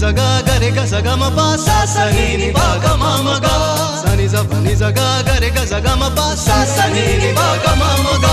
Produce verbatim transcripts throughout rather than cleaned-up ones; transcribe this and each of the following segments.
गा गा रे गा सा गा म पा सा सा नी नी पा गा मा म गा सा नी सा प नी सा गा गा रे गा सा गा म पा सा सा नी नी पा गा मा म गा।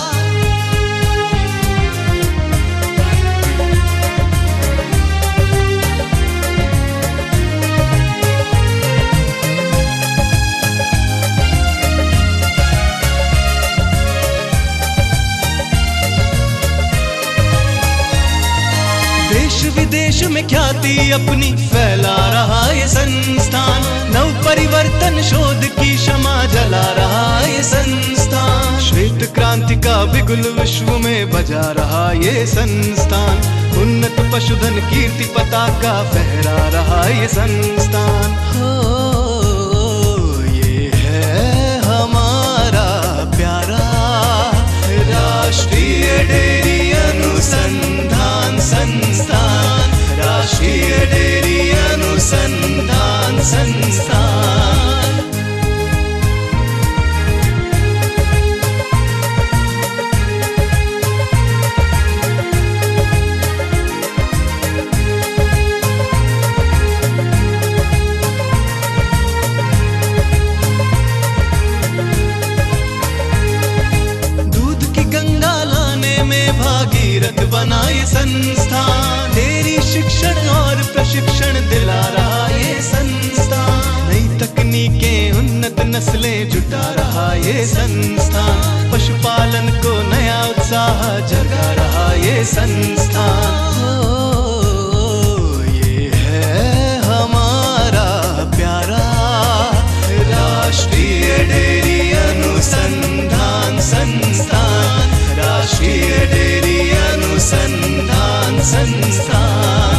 देश विदेश में ख्याति अपनी फैला रहा ये संस्थान, नव परिवर्तन शोध की क्षमा जला रहा ये संस्थान। श्वेत क्रांति का बिगुल विश्व में बजा रहा ये संस्थान, उन्नत पशुधन कीर्ति पताका फहरा रहा ये संस्थान। हो ये है हमारा प्यारा राष्ट्रीय डेयरी अनुसंधान संस्थान, राष्ट्रीय डेयरी अनुसंधान संस्थान। दूध की गंगा लाने में भागीरथ बना ये संस्थान, डेयरी शिक्षण और प्रशिक्षण दिला रहा ये संस्थान। नई तकनीकें उन्नत नस्लें जुटा रहा ये संस्थान, पशुपालन को नया उत्साह जगा रहा ये संस्थान। हो ये है हमारा प्यारा राष्ट्रीय डेयरी अनुसंधान संस्थान, राष्ट्रीय डेयरी अनुसंधान संस्थान।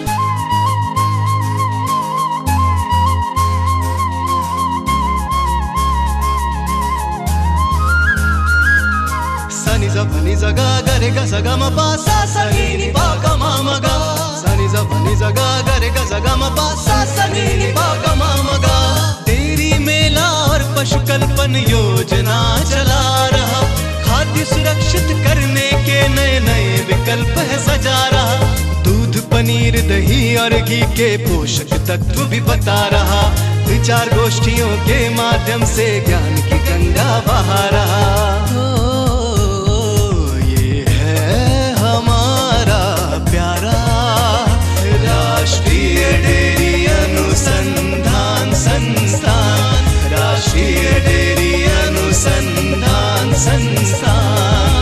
सा नी सा प नी सा गा गा रे गा सा गा म पा सा सा नी नी पा गा मा म गा सा नी सा प नी सा गा गा रे गा सा गा म पा सा सा नी नी पा गा मा म गा। डेयरी मेला और पशु कल्पन योजना चला रहा, खाद्य सुरक्षित करने के नए नए विकल्प है सजा रहा। दूध पनीर दही और घी के पोषक तत्व भी बता रहा, विचार गोष्ठियों के माध्यम से ज्ञान की गंगा बहा रहा। हो ये है हमारा प्यारा राष्ट्रीय डेयरी अनुसंधान संस्थान, राष्ट्रीय डेयरी अनुसंधान संस्थान।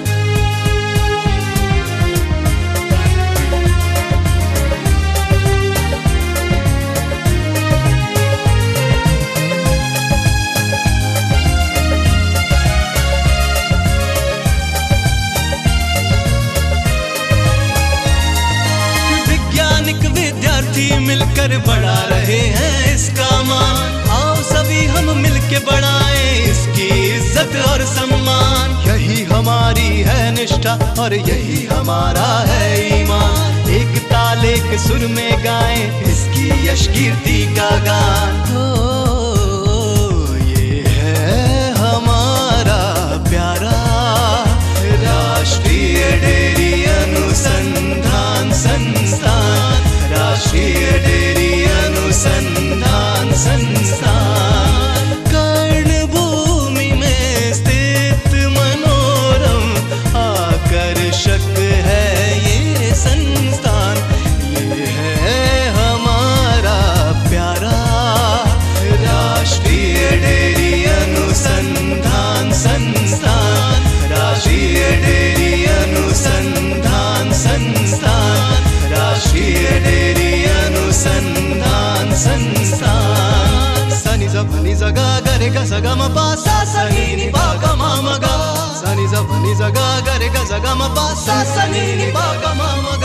वैज्ञानिक विद्यार्थी मिलकर बढ़ा रहे हैं इसका मान, आओ सभी हम मिलके बढ़ाएं इसकी इज्जत और सम्मान। यही हमारी है निष्ठा और यही हमारा है ईमान, एक ताल एक सुर में गाएं इसकी यश कीर्ति का गान। हो ये है हमारा प्यारा राष्ट्रीय डेयरी अनुसंधान संस्थान, राष्ट्रीय डेयरी अनुसंधान संस्थान। कर्णभूमि में स्थित मनोरम आकर्षक है ये संस्थान, ये है हमारा प्यारा राष्ट्रीय डेयरी अनुसंधान संस्थान, राष्ट्रीय डेयरी अनुसंधान संस्थान, राष्ट्रीय डेयरी अनुसंधान संस्थान। सा नी सा प नी सा गा गा रे गा सा गा म पा सा सा नी नी पा गा मा म गा सा नी सा प नी सा गा गा रे गा सा गा म पा सा सा नी नी पा गा मा म